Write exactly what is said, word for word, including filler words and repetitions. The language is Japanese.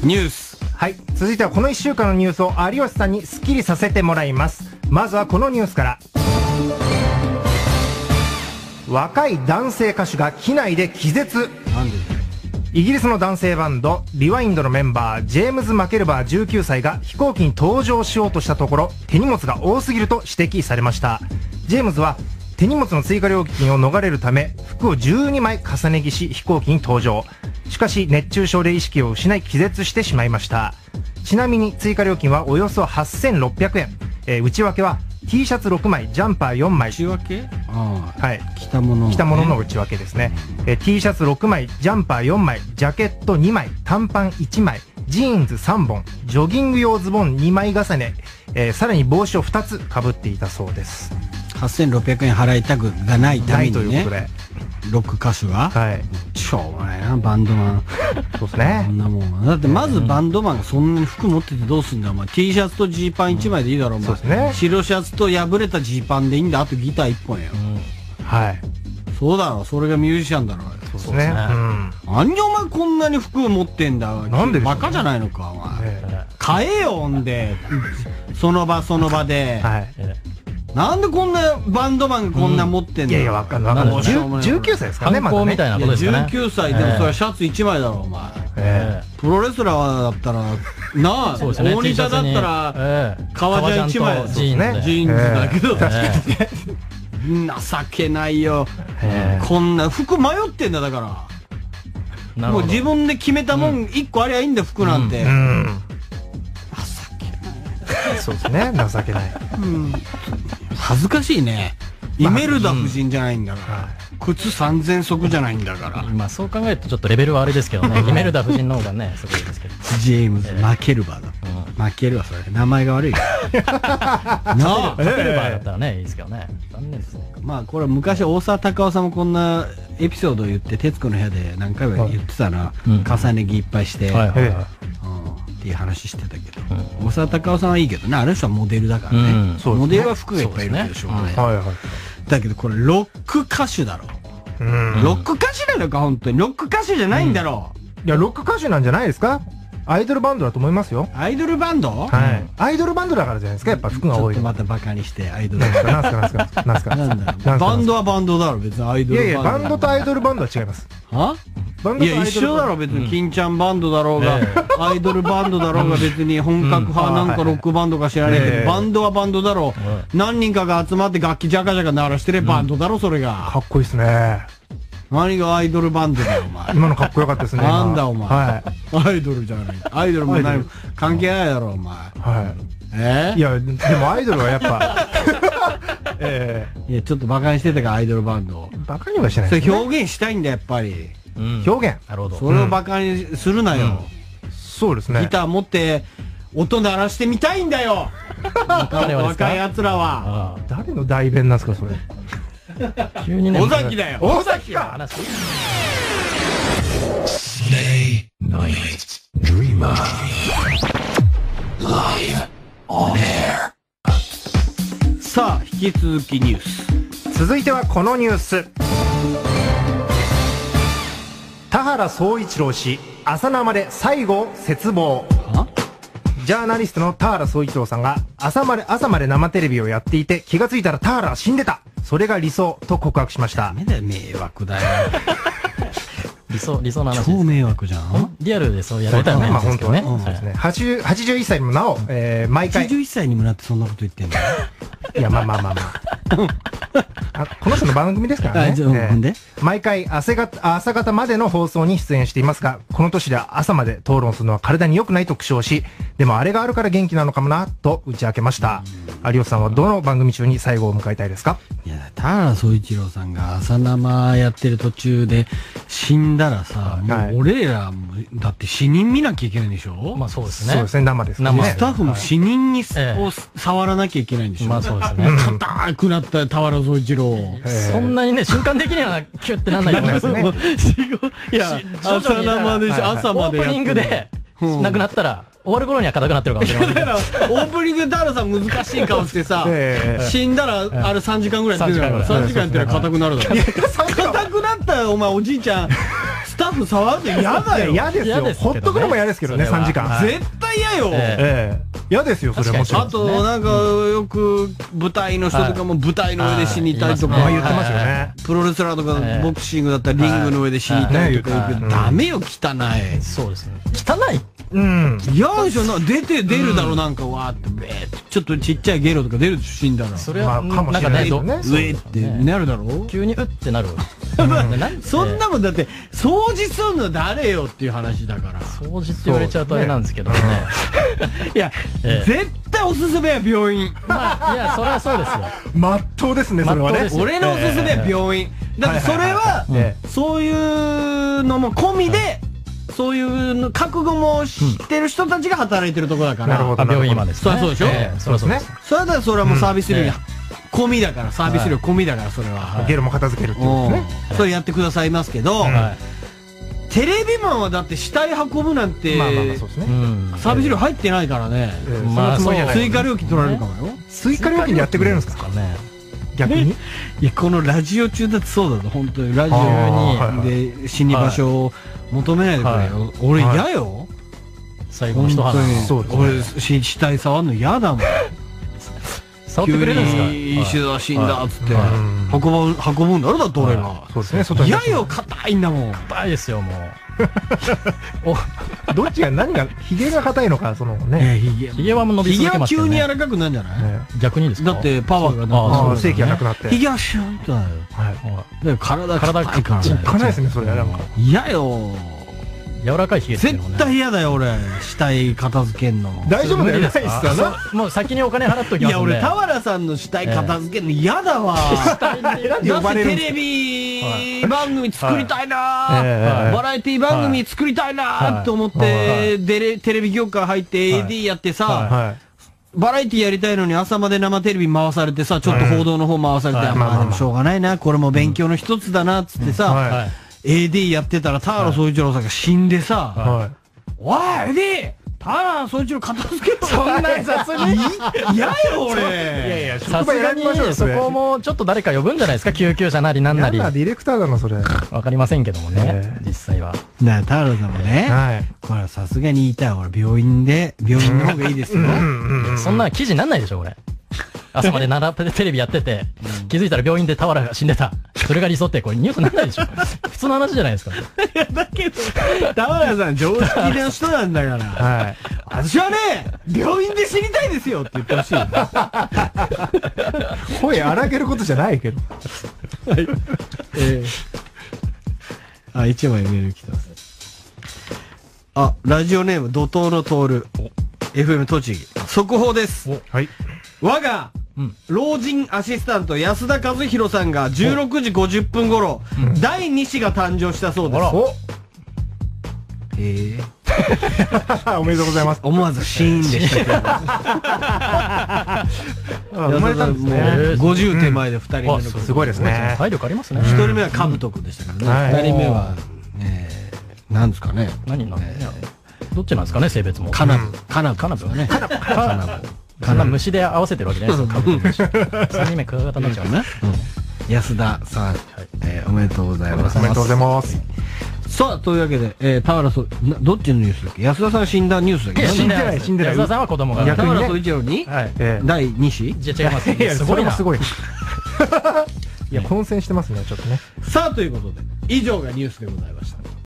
ニュース。 はい、続いてはこのいっしゅうかんのニュースを有吉さんにスッキリさせてもらいます。まずはこのニュースから。若い男性歌手が機内で気絶。 なんで？ イギリスの男性バンドリワインドのメンバージェームズ・マケルバーじゅうきゅうさいが飛行機に搭乗しようとしたところ手荷物が多すぎると指摘されました。ジェームズは手荷物の追加料金を逃れるため服をじゅうにまい重ね着し飛行機に搭乗。しかし熱中症で意識を失い気絶してしまいました。ちなみに追加料金はおよそはっせんろっぴゃくえん、えー、内訳は T シャツろくまいジャンパーよんまい。 内訳？ああ、 はい、 着たもの、ね、 着たものの内訳ですね、えー、T シャツろくまいジャンパーよんまいジャケットにまい短パンいちまいジーンズさんぼんジョギング用ズボンにまい重ね、えー、さらに帽子をふたつかぶっていたそうです。 はっせんろっぴゃくえん払いたくがないためにね、 ないということでロック歌手が、 はい、 しょうがないなバンドマンそうですね。 そんなもんだってまずバンドマンがそんなに服持っててどうすんだお前。 T シャツとジーパンいちまいでいいだろお前、 そうですね。 白シャツと破れたジーパンでいいんだ。あとギターいっぽんよ、うん、はい、そうだろ、それがミュージシャンだろ。 そうですね、うん、 何お前こんなに服持ってんだ。 なんででしょうね、 バカじゃないのかお前、ね、買えよほんでその場その場で、はい、なんでこんなバンドマンがこんな持ってんだよ、うん、いやいやわかんない。じゅうきゅうさいですからね、まだね。みたいなことですかね。じゅうきゅうさいでもそれはシャツいちまいだろお前、えー、プロレスラーだったらなあ、大仁田だったら革ジャンいちまいジーンズだけど、確かに情けないよ。こんな服迷ってんだ。だからもう自分で決めたもんいっこありゃいいんだ服なんて。 そうですね、情けない、うん、 恥ずかしいね。イメルダ夫人じゃないんだから、うん、靴さんぜんそくじゃないんだから。まあそう考えるとちょっとレベルはあれですけどねイメルダ夫人の方がねすごいですけどジェームズ・マケルバーだ、うん、マケルバー、それ名前が悪いなあ、マケルバーだったらねいいですけどね。残念ですね。まあこれ昔大沢たかおさんもこんなエピソードを言って徹子の部屋で何回も言ってたな、うん、重ね着いっぱいして、はいはいはい、っていう話してたけど、大沢たかおさんはいいけどね、あの人はモデルだからね、モデルは服がいっぱいいるでしょうね。だけどこれロック歌手だろ。ロック歌手なのか本当に。ロック歌手じゃないんだろ。 いやロック歌手なんじゃないですか。アイドルバンドだと思いますよ。 アイドルバンド？ はい。アイドルバンドだからじゃないですか。やっぱ服が多い。 ちょっとまたバカにしてアイドル。 なんすかなんすかなんすかなんすか。なんだろう。 バンドはバンドだろ別に。アイドル。 いやいやバンドとアイドルバンドは違います。 は？いや一緒だろ別に。金ちゃんバンドだろうがアイドルバンドだろうが別に本格派なんかロックバンドか知らないけどバンドはバンドだろう。何人かが集まって楽器ジャカジャカ鳴らしてるバンドだろそれが。 かっこいいっすね。 何がアイドルバンドだよお前。 今のかっこよかったですね。 なんだお前、はい、アイドルじゃない。アイドルも何も関係ないだろお前。はい。えー、いやでもアイドルはやっぱえー、いやちょっとバカにしてたからアイドルバンドバカにはしてないですね。 それ表現したいんだやっぱり、 うん、表現。 なるほど。それをバカにするなよ、 うん、そうですね。 ギター持って音鳴らしてみたいんだよ若いやつらは。 誰の代弁なんですかそれ。 急にね、尾崎だよ。 尾崎か。Stay Night Dreamer Live on air。さあ引き続きニュース。続いてはこのニュース。田原総一郎氏朝生で最後を絶望。ジャーナリストの田原総一郎さんが朝まで朝まで生テレビをやっていて気がついたら田原は死んでた。それが理想と告白しました。 ダメだよ迷惑だよ理想理想の話。 超迷惑じゃん。 リアルでそうやられたらね。 まあ本当ね。そうですね。はちじゅうはちじゅういっさいにもなお、えー、毎回。 はちじゅういっさいにもなってそんなこと言ってんだよ。 いやまあまあまあまあ。あこの人の番組ですからね。えー、毎回朝方朝方までの放送に出演していますが、この年で朝まで討論するのは体に良くないと苦笑し、でもあれがあるから元気なのかもなと打ち明けました。有吉さんはどの番組中に最後を迎えたいですか？ いや田原総一郎さんが朝生やってる途中で死んだらさ、もう俺らもだって死人見なきゃいけないんでしょ。 まあそうですね。 そうですね、生ですね。 スタッフも死人にを触らなきゃいけないんでしょ。 まあそうですね。 硬くなった田原総一郎。 そんなにね瞬間的にはキュッてなんないと思いますね。 いや朝生で朝までオープニングでなくなったら終わる頃には硬くなってるかもしれない。 オープニングで田原さん難しい顔してさ、死んだらあれさんじかんぐらいやってるからさんじかんやってるら硬くなるだろ。硬くなったよお前おじいちゃん。スタタッフ触るの嫌だよ。 嫌ですよ。ほっとくのも嫌ですけどね、さんじかん。 絶対嫌よ。 ええ。嫌ですよ、それもちろん。 あと、なんか、よく、舞台の人とかも舞台の上で死にたいとか言ってますよね。 プロレスラーとか、ボクシングだったらリングの上で死にたいとか言うけど、ダメよ、汚い。 そうですね。汚いうん。 嫌でしょ、出て出るだろ、なんか、わーって、べーって、ちょっとちっちゃいゲロとか出るでしょ、死んだら。 それは、かもしれないですね。 上ってなるだろう急にうってなる。 そんなもんだって、掃除するの誰よっていう話だから。 掃除って言われちゃうとあれなんですけどね。 いや、絶対おすすめは病院。 まあ、いや、それはそうですよ。 まっとうですね、それはね。 俺のおすすめは病院。だってそれは、そういうのも込みで、そういう覚悟も知ってる人たちが働いてるとこだから。 なるほど。 病院まで。 そりゃそうでしょ。 そうですね。 それだそれはもうサービス料込みだから、サービス料込みだから、それは。 ゲロも片付けるってことですね。 それやってくださいますけど、テレビマンはだって死体運ぶなんて、 まあまあまあそうですね。 サービス料入ってないからね。 まあそう追加料金取られるかもよ。 追加料金でやってくれるんですかね。逆に。 いや、このラジオ中だってそうだぞ、本当に。ラジオに、で、死に場所を求めないでくれよ。俺嫌よ。 最後の一花。 俺、死体触るの嫌だもん。 触ってくれるんですか？ 石田死んだっつって運ぶ運ぶんだろ、だって俺が。 そうですね、外に。 嫌よ、硬いんだもん。 硬いですよ、もう。 どっちが何がヒゲが硬いのか、そのね。 ヒゲは伸び続けますよね。 ヒゲは急に柔らかくなるんじゃない？ 逆にですか？ だってパワーがなく正気がなくなって。 ヒゲはシュンとなる。はい。体硬いから。 おっかないですね、それ。 嫌よ。 柔らかいヒゲっていうのもね。 絶対嫌だよ、俺。死体片付けんの。 大丈夫だよ、ないっすか？ もう先にお金払っときますんで。 いや、俺、俵さんの死体片付けんの嫌だわ。だってテレビ番組作りたいな、バラエティ番組作りたいなって思って、テレビ業界入って エーディー やってさ、バラエティやりたいのに朝まで生テレビ回されてさ、ちょっと報道の方回されて、まあでもしょうがないな、これも勉強の一つだなっつってさ、エーディー やってたら田原総一郎さんが死んでさ、おい、エーディー田原総一郎片付けろ。 そんな雑に嫌よ、俺。いやいや、 さすがにそこもちょっと誰か呼ぶんじゃないですか、救急車なりなんなり。 ディレクターだな、それ。 わかりませんけどもね、実際は。 なあ、田原さんもね、これさすがに言いたい。俺、病院で、病院の方がいいですよ。 そんな記事になんないでしょ、これ。朝まで並べてテレビやってて、気づいたら病院で俵が死んでた。それが理想って、これニュースなんないでしょ。普通の話じゃないですか。 いや、だけど、俵さん常識の人なんだから。はい。私はね、病院で死にたいですよって言ってほしい。 声荒げることじゃないけど。 はい。えー、あ、一枚メール来てます。あ、ラジオネーム、怒涛の徹。エフエム 栃木。速報です。 はい。 我が、老人アシスタント安田和弘さんがじゅうろくじごじゅっぷん頃、だいに子が誕生したそうです。へえ。 おめでとうございます。 思わずシーンでしたけど。 生まれたんですね。 ごじゅう手前でふたりめの。 すごいですね。 体力ありますね。 ひとりめはかぶとくんでしたからね。ふたりめは、なんですかね。 何なんですかね。どっちなんですかね、性別も。 カナブ。カナブ。 カナブね。カナブ。カナブ。そんな虫で合わせてるわけじゃないですよ、カブトムシ。さんにんめクワガタになっちゃうね。 安田さん、おめでとうございます。 おめでとうございます。 さあ、というわけで、えー、田原そ、どっちのニュースだっけ？安田さん死んだニュースだっけ？ 死んでない、死んでない。 安田さんは子供が。 田原総一郎にだいに子？ じゃ違います。 いや、すごいな。すごい。いや、混戦してますね、ちょっとね。 さあ、ということで、以上がニュースでございました。